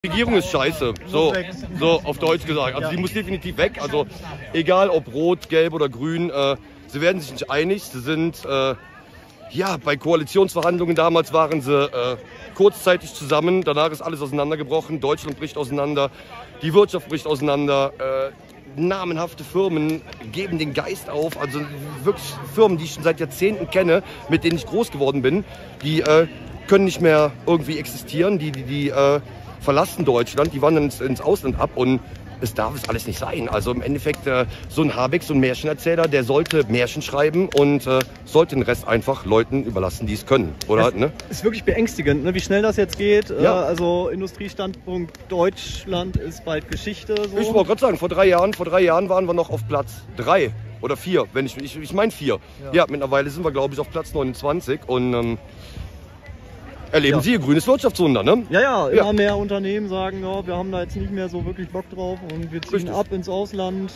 Die Regierung ist scheiße, so auf Deutsch gesagt. Also die muss definitiv weg. Also egal ob rot, gelb oder grün, sie werden sich nicht einig. Sie sind, ja, bei Koalitionsverhandlungen damals waren sie kurzzeitig zusammen. Danach ist alles auseinandergebrochen. Deutschland bricht auseinander, die Wirtschaft bricht auseinander. Namenhafte Firmen geben den Geist auf. Also wirklich Firmen, die ich schon seit Jahrzehnten kenne, mit denen ich groß geworden bin, die können nicht mehr irgendwie existieren. Die verlassen Deutschland, die wandern ins Ausland ab und es darf es alles nicht sein. Also im Endeffekt so ein Habeck, so ein Märchenerzähler, der sollte Märchen schreiben und sollte den Rest einfach Leuten überlassen, die es können. Oder? Das ist wirklich beängstigend, ne? Wie schnell das jetzt geht. Ja. Also Industriestandpunkt Deutschland ist bald Geschichte. So. Ich wollte gerade sagen, vor drei Jahren waren wir noch auf Platz 3 oder 4, wenn ich meine 4. Ja, mittlerweile sind wir, glaube ich, auf Platz 29 und erleben Sie Ihr grünes Wirtschaftswunder, ne? Ja, immer mehr Unternehmen sagen, ja, wir haben da jetzt nicht mehr so wirklich Bock drauf und wir ziehen ab ins Ausland.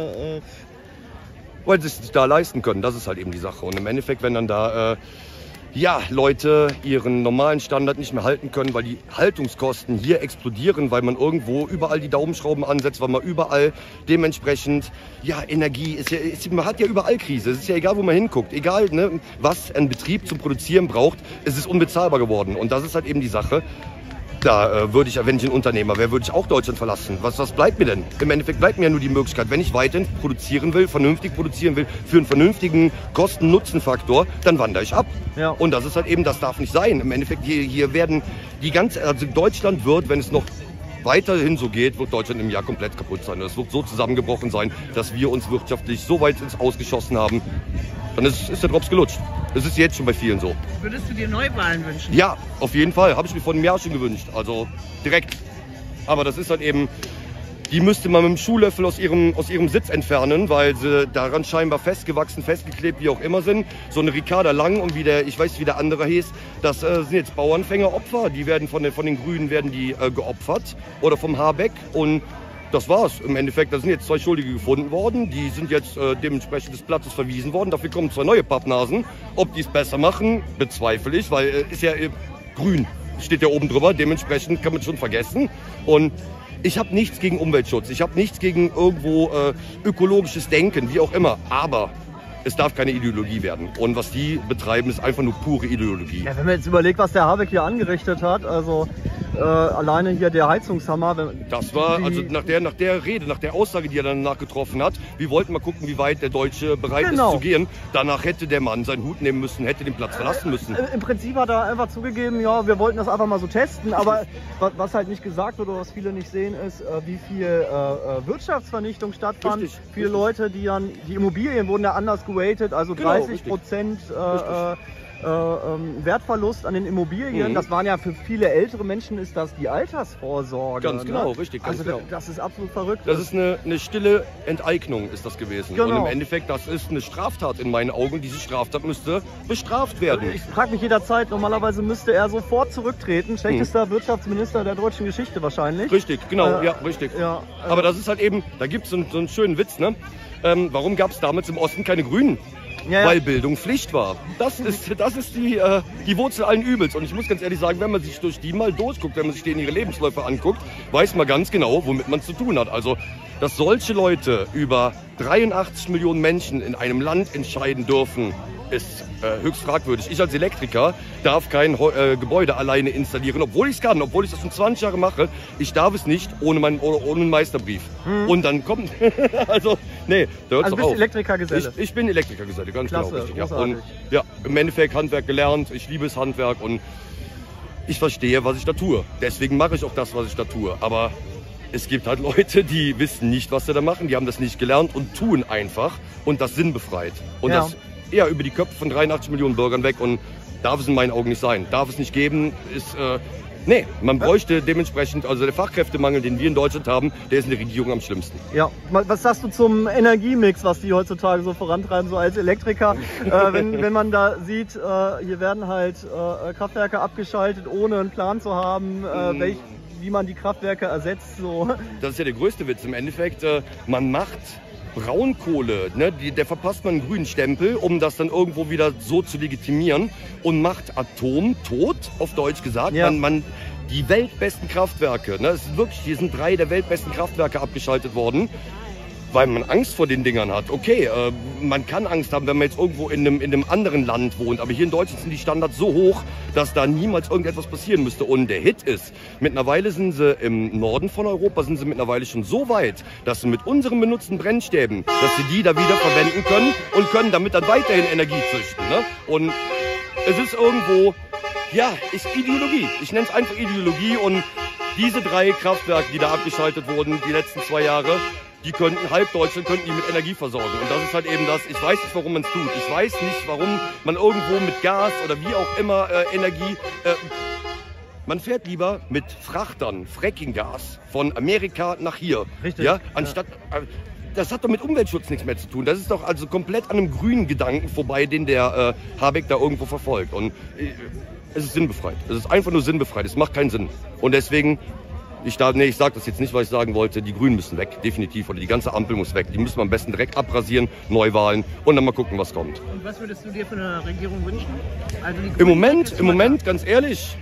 Weil sie es sich da leisten können, das ist halt eben die Sache. Und im Endeffekt, wenn dann da Leute ihren normalen Standard nicht mehr halten können, weil die Haltungskosten hier explodieren, weil man irgendwo überall die Daumenschrauben ansetzt, weil man überall dementsprechend, Energie man hat ja überall Krise. Es ist ja egal, wo man hinguckt, egal, ne, was ein Betrieb zum Produzieren braucht, es ist unbezahlbar geworden. Und das ist halt eben die Sache. Da würde ich, wenn ich ein Unternehmer wäre, würde ich auch Deutschland verlassen. Was bleibt mir denn? Im Endeffekt bleibt mir ja nur die Möglichkeit, wenn ich weiterhin produzieren will, vernünftig produzieren will, für einen vernünftigen Kosten-Nutzen-Faktor, dann wandere ich ab. Ja. Und das ist halt eben, das darf nicht sein. Im Endeffekt, hier werden also Deutschland wird, wenn es noch weiterhin so geht, wird Deutschland im Jahr komplett kaputt sein. Es wird so zusammengebrochen sein, dass wir uns wirtschaftlich so weit ins Ausgeschossen haben, dann ist der Drops gelutscht. Das ist jetzt schon bei vielen so. Würdest du dir Neuwahlen wünschen? Ja, auf jeden Fall. Habe ich mir vor einem Jahr schon gewünscht. Also direkt. Aber das ist halt eben, die müsste man mit dem Schuhlöffel aus ihrem Sitz entfernen, weil sie daran scheinbar festgewachsen, festgeklebt, wie auch immer sind. So eine Ricarda Lang und ich weiß wie der andere hieß, das sind jetzt Bauernfängeropfer. Die werden von den Grünen geopfert oder vom Habeck und das war's. Im Endeffekt, da sind jetzt 2 Schuldige gefunden worden. Die sind jetzt dementsprechend des Platzes verwiesen worden. Dafür kommen 2 neue Pappnasen. Ob die es besser machen, bezweifle ich, weil ist ja grün. Steht ja oben drüber. Dementsprechend kann man schon vergessen. Und ich habe nichts gegen Umweltschutz. Ich habe nichts gegen irgendwo ökologisches Denken, wie auch immer. Aber es darf keine Ideologie werden. Und was die betreiben, ist einfach nur pure Ideologie. Ja, wenn man jetzt überlegt, was der Habeck hier angerichtet hat, also alleine hier der Heizungshammer. Das war, also nach der Rede, nach der Aussage, die er danach getroffen hat, wir wollten mal gucken, wie weit der Deutsche bereit ist zu gehen. Danach hätte der Mann seinen Hut nehmen müssen, hätte den Platz verlassen müssen. Im Prinzip hat er einfach zugegeben, ja, wir wollten das einfach mal so testen, aber was halt nicht gesagt wird oder was viele nicht sehen, ist, wie viel Wirtschaftsvernichtung stattfand. Viele Leute, die Immobilien wurden ja anders geratet, also 30% Wertverlust an den Immobilien. Das waren ja für viele ältere Menschen, ist das die Altersvorsorge. Ganz genau, richtig. Also das ist absolut verrückt. Das ist eine stille Enteignung, ist das gewesen. Genau. Und im Endeffekt, das ist eine Straftat in meinen Augen. Diese Straftat müsste bestraft werden. Ich frage mich jederzeit, normalerweise müsste er sofort zurücktreten. Schlechtester Wirtschaftsminister der deutschen Geschichte wahrscheinlich. Richtig, genau, richtig. Ja, aber das ist halt eben, da gibt es so einen schönen Witz, ne? Warum gab es damals im Osten keine Grünen? Ja. Weil Bildung Pflicht war. Das ist die Wurzel allen Übels. Und ich muss ganz ehrlich sagen, wenn man sich durch die mal durchguckt, wenn man sich denen ihre Lebensläufe anguckt, weiß man ganz genau, womit man es zu tun hat. Also, dass solche Leute über 83 Millionen Menschen in einem Land entscheiden dürfen, ist höchst fragwürdig. Ich als Elektriker darf kein Gebäude alleine installieren, obwohl ich es kann, obwohl ich das schon 20 Jahre mache. Ich darf es nicht ohne einen Meisterbrief. Und dann kommt, also, nee, da hört es auf. Elektrikergeselle. Ich bin Elektrikergeselle, ganz Klasse, genau, richtig. Ja. Und ja, im Endeffekt Handwerk gelernt, ich liebe das Handwerk und ich verstehe, was ich da tue. Deswegen mache ich auch das, was ich da tue. Aber es gibt halt Leute, die wissen nicht, was sie da machen, die haben das nicht gelernt und tun einfach und das sinnbefreit. Und das eher über die Köpfe von 83 Millionen Bürgern weg und darf es in meinen Augen nicht sein. Darf es nicht geben, ist, nee, man bräuchte dementsprechend, also der Fachkräftemangel, den wir in Deutschland haben, der ist in der Regierung am schlimmsten. Ja, was sagst du zum Energiemix, was die heutzutage so vorantreiben, so als Elektriker? wenn man da sieht, hier werden halt Kraftwerke abgeschaltet, ohne einen Plan zu haben, wie man die Kraftwerke ersetzt. So. Das ist ja der größte Witz im Endeffekt. Man macht Braunkohle, ne, der verpasst man einen grünen Stempel, um das dann irgendwo wieder so zu legitimieren und macht Atom tot, auf Deutsch gesagt. Ja. die weltbesten Kraftwerke, ne, es ist wirklich, hier sind 3 der weltbesten Kraftwerke abgeschaltet worden, weil man Angst vor den Dingern hat. Okay, man kann Angst haben, wenn man jetzt irgendwo in einem anderen Land wohnt, aber hier in Deutschland sind die Standards so hoch, dass da niemals irgendetwas passieren müsste. Und der Hit ist, mittlerweile sind sie im Norden von Europa, sind sie mittlerweile schon so weit, dass sie mit unseren benutzten Brennstäben, dass sie die da wieder verwenden können und können damit dann weiterhin Energie züchten. Ne? Und es ist irgendwo, ja, ist Ideologie. Ich nenne es einfach Ideologie. Und diese 3 Kraftwerke, die da abgeschaltet wurden, die letzten 2 Jahre, die könnten halb Deutschland könnten die mit Energie versorgen. Und das ist halt eben das, ich weiß nicht, warum man es tut. Ich weiß nicht, warum man irgendwo mit Gas oder wie auch immer Energie... man fährt lieber mit Frachtern, Frackinggas von Amerika nach hier. Richtig. Ja, anstatt... das hat doch mit Umweltschutz nichts mehr zu tun. Das ist doch also komplett an einem grünen Gedanken vorbei, den der Habeck da irgendwo verfolgt. Und es ist sinnbefreit. Es ist einfach nur sinnbefreit. Es macht keinen Sinn. Und deswegen... Ich sage das jetzt nicht, was ich sagen wollte. Die Grünen müssen weg, definitiv. Oder die ganze Ampel muss weg. Die müssen wir am besten direkt abrasieren, Neuwahlen und dann mal gucken, was kommt. Und was würdest du dir für eine Regierung wünschen? Also die Im Moment, ganz ehrlich,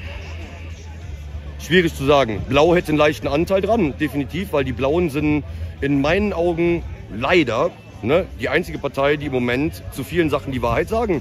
schwierig zu sagen. Blau hätte einen leichten Anteil dran, definitiv, weil die Blauen sind in meinen Augen leider die einzige Partei, die im Moment zu vielen Sachen die Wahrheit sagen.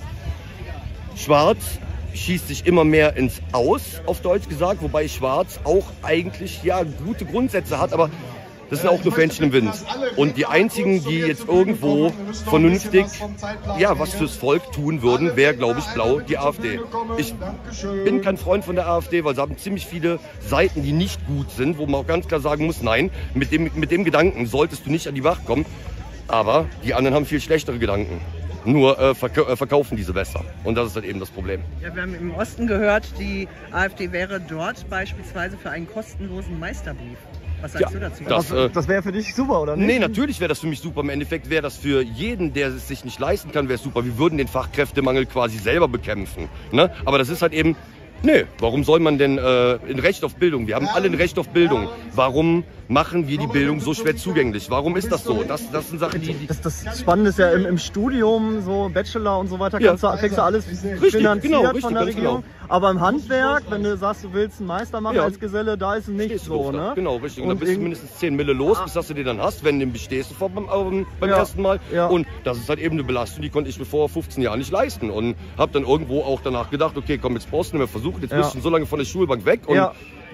Schwarz schießt sich immer mehr ins Aus, auf Deutsch gesagt, wobei Schwarz auch eigentlich ja gute Grundsätze hat, aber das sind auch nur Fähnchen im Wind. Und die einzigen, die jetzt irgendwo vernünftig ja was fürs Volk tun würden, wäre, glaube ich, blau, die AfD. Ich bin kein Freund von der AfD, weil sie haben ziemlich viele Seiten, die nicht gut sind, wo man auch ganz klar sagen muss, nein, mit dem Gedanken solltest du nicht an die Macht kommen. Aber die anderen haben viel schlechtere Gedanken. Nur verkaufen diese besser. Und das ist halt eben das Problem. Ja, wir haben im Osten gehört, die AfD wäre dort beispielsweise für einen kostenlosen Meisterbrief. Was sagst du dazu? Das wäre für dich super, oder nicht? Nee, natürlich wäre das für mich super. Im Endeffekt wäre das für jeden, der es sich nicht leisten kann, wäre es super. Wir würden den Fachkräftemangel quasi selber bekämpfen. Ne? Aber das ist halt eben... Nee, warum soll man denn ein Recht auf Bildung? Wir haben alle ein Recht auf Bildung. Warum machen wir die Bildung so schwer zugänglich? Warum ist das so? Das sind Sachen, die... Das Spannende ist ja im Studium, so Bachelor und so weiter, kriegst du alles finanziert von der Regierung. Genau. Aber im Handwerk, wenn du sagst, du willst einen Meister machen als Geselle, da ist es nicht so, ne? Genau, richtig. Und da bist du mindestens 10 Mille los, bis dass du den dann hast, wenn du den bestehst du beim ersten Mal. Ja. Und das ist halt eben eine Belastung, die konnte ich mir vor 15 Jahren nicht leisten. Und habe dann irgendwo auch danach gedacht, okay, komm, jetzt brauchst du nicht mehr versuchen, jetzt bist du schon so lange von der Schulbank weg. Und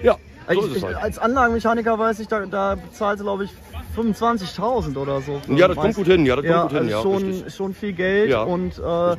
so ist es halt. Als Anlagenmechaniker weiß ich, da bezahlst du, glaube ich, 25.000 oder so. Ja, das kommt gut hin. Ja, das kommt gut hin. Schon viel Geld. Ja. Und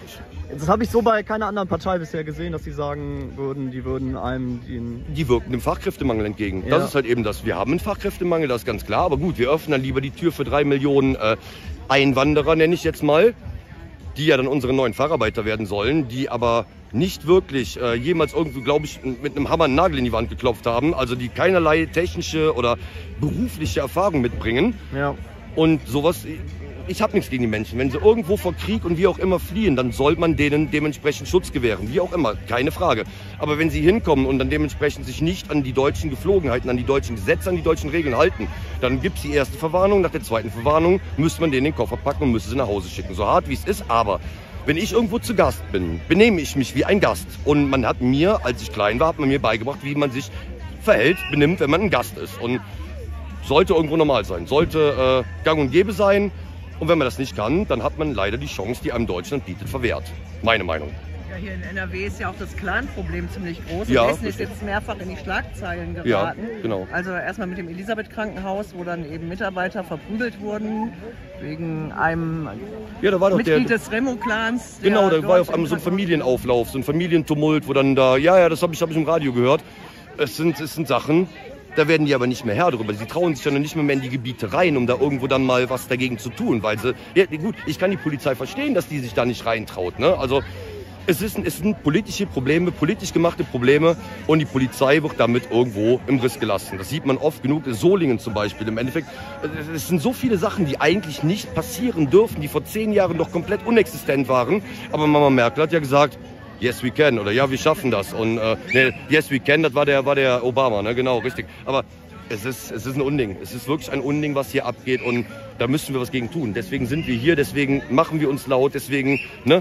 das habe ich so bei keiner anderen Partei bisher gesehen, dass sie sagen würden, die würden einem die wirken dem Fachkräftemangel entgegen. Das ist halt eben das. Wir haben einen Fachkräftemangel, das ist ganz klar. Aber gut, wir öffnen dann lieber die Tür für 3 Millionen Einwanderer, nenne ich jetzt mal, die ja dann unsere neuen Facharbeiter werden sollen, die aber nicht wirklich jemals irgendwie, glaube ich, mit einem Hammer einen Nagel in die Wand geklopft haben, also die keinerlei technische oder berufliche Erfahrung mitbringen. Ja. Und sowas, ich habe nichts gegen die Menschen. Wenn sie irgendwo vor Krieg und wie auch immer fliehen, dann soll man denen dementsprechend Schutz gewähren, wie auch immer, keine Frage. Aber wenn sie hinkommen und dann dementsprechend sich nicht an die deutschen Geflogenheiten, an die deutschen Gesetze, an die deutschen Regeln halten, dann gibt es die erste Verwarnung, nach der zweiten Verwarnung müsste man denen den Koffer packen und müsste sie nach Hause schicken. So hart wie es ist, aber wenn ich irgendwo zu Gast bin, benehme ich mich wie ein Gast. Und man hat mir, als ich klein war, hat man mir beigebracht, wie man sich verhält, benimmt, wenn man ein Gast ist. Und sollte irgendwo normal sein, sollte gang und gäbe sein. Und wenn man das nicht kann, dann hat man leider die Chance, die einem Deutschland bietet, verwehrt. Meine Meinung. Ja, hier in NRW ist ja auch das Clan-Problem ziemlich groß. Ja, Hessen ist jetzt mehrfach in die Schlagzeilen geraten. Ja, genau. Also erstmal mit dem Elisabeth-Krankenhaus, wo dann eben Mitarbeiter verprügelt wurden wegen einem da war doch Mitglied des Remo-Clans. Genau, da war auf einmal so ein Familienauflauf, so ein Familientumult, wo dann da, das habe ich im Radio gehört. Es sind Sachen, da werden die aber nicht mehr Herr darüber. Sie trauen sich ja noch nicht mehr in die Gebiete rein, um da irgendwo dann mal was dagegen zu tun. Weil sie, gut, ich kann die Polizei verstehen, dass die sich da nicht reintraut. Ne? Also es sind politische Probleme, politisch gemachte Probleme und die Polizei wird damit irgendwo im Riss gelassen. Das sieht man oft genug, in Solingen zum Beispiel. Im Endeffekt, es sind so viele Sachen, die eigentlich nicht passieren dürfen, die vor 10 Jahren doch komplett unexistent waren. Aber Mama Merkel hat ja gesagt, yes we can oder ja, wir schaffen das. Und yes we can, das war der Obama, ne? Genau, richtig. Aber es ist ein Unding. Es ist wirklich ein Unding, was hier abgeht und da müssen wir was gegen tun. Deswegen sind wir hier, deswegen machen wir uns laut, deswegen, ne?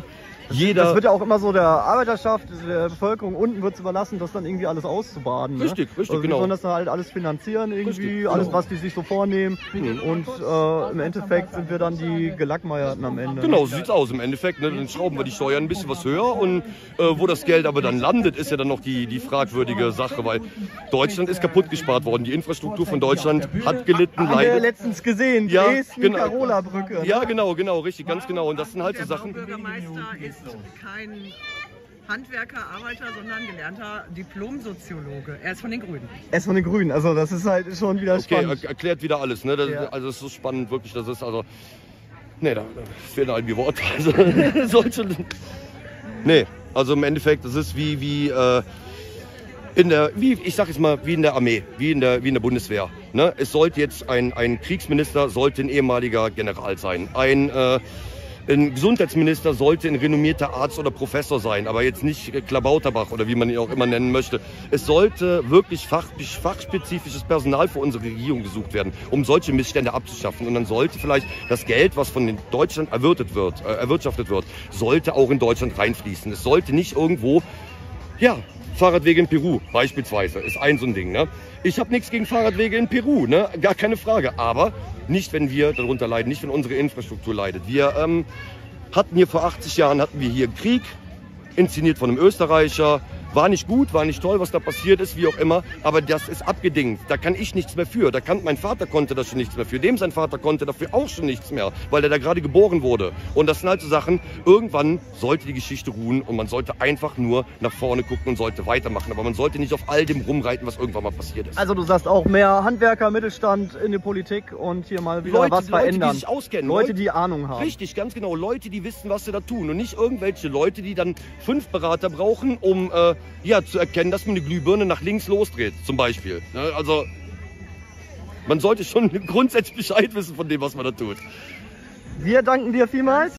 Das wird ja auch immer so der Arbeiterschaft, der Bevölkerung unten wird es überlassen, das dann irgendwie alles auszubaden. Ne? Richtig, also genau. Die sollen das dann halt alles finanzieren irgendwie, richtig, alles genau. was die sich so vornehmen. Und im Endeffekt sind wir dann die Gelackmeierten am Ende. Genau, so sieht's aus im Endeffekt. Ne? Dann schrauben wir die Steuern ein bisschen was höher und wo das Geld aber dann landet, ist ja dann noch die fragwürdige Sache, weil Deutschland ist kaputt gespart worden. Die Infrastruktur von Deutschland hat gelitten, Haben wir leidet. letztens gesehen, Ja, Dresden, genau. Karola-Brücke. Ja, genau, richtig, ganz genau. Und das sind halt so Der Sachen. Bürgermeister ist kein Handwerker, Arbeiter, sondern gelernter Diplom-Soziologe. Er ist von den Grünen. Er ist von den Grünen, also das ist halt schon wieder Okay, spannend. erklärt wieder alles. Ne? Ja. Also es ist so spannend, wirklich. Das ist also. Nee, da fehlen halt die Worte. Also, nee, also im Endeffekt, das ist wie ich sag jetzt mal, wie in der Armee, wie in der Bundeswehr. Ne? Es sollte jetzt ein Kriegsminister sollte ein ehemaliger General sein. Ein Gesundheitsminister sollte ein renommierter Arzt oder Professor sein, aber jetzt nicht Klabauterbach oder wie man ihn auch immer nennen möchte. Es sollte wirklich fachspezifisches Personal für unsere Regierung gesucht werden, um solche Missstände abzuschaffen. Und dann sollte vielleicht das Geld, was von Deutschland erwirtschaftet wird, sollte auch in Deutschland reinfließen. Es sollte nicht irgendwo, ja, Fahrradwege in Peru beispielsweise ist ein so ein Ding. Ne? Ich habe nichts gegen Fahrradwege in Peru, ne? Gar keine Frage. Aber nicht, wenn wir darunter leiden, nicht, wenn unsere Infrastruktur leidet. Wir hatten hier vor 80 Jahren hier Krieg, inszeniert von einem Österreicher. War nicht gut, war nicht toll, was da passiert ist, wie auch immer, aber das ist abgedingt. Da kann ich nichts mehr für. Mein Vater konnte das schon nichts mehr für. Sein Vater konnte dafür auch schon nichts mehr, weil er da gerade geboren wurde. Und das sind halt so Sachen, irgendwann sollte die Geschichte ruhen und man sollte einfach nur nach vorne gucken und sollte weitermachen. Aber man sollte nicht auf all dem rumreiten, was irgendwann mal passiert ist. Also du sagst auch mehr Handwerker, Mittelstand in der Politik und hier mal wieder was verändern. Leute, die sich auskennen. Leute, die Ahnung haben. Richtig, ganz genau. Leute, die wissen, was sie da tun. Und nicht irgendwelche Leute, die dann 5 Berater brauchen, um zu erkennen, dass man eine Glühbirne nach links losdreht, zum Beispiel. Also, man sollte schon grundsätzlich Bescheid wissen von dem, was man da tut. Wir danken dir vielmals.